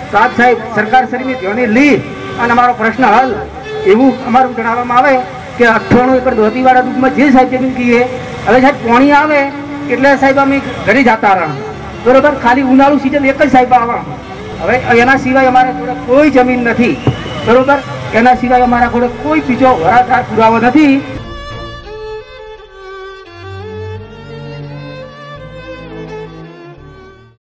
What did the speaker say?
તો આપ સાહેબ સરકાર શ્રીની ધ્યાને લી અને અમારો પ્રશ્ન હલ એવું અમારું જણાવવામાં આવે કે 98 એકર ધોતીવાળા દુઃખમાં જે સાહેબ જમીન કહીએ હવે સાહેબ પાણી આવે એટલે સાહેબ અમે ઘરે જતા રહ્યા બરોબર ખાલી ઉનાળુ સિઝન એક જ સાહેબ આવે હવે એના સિવાય અમારા જોડે કોઈ જમીન નથી બરોબર એના સિવાય અમારા જોડે કોઈ બીજો વરાદાર પુરાવો નથી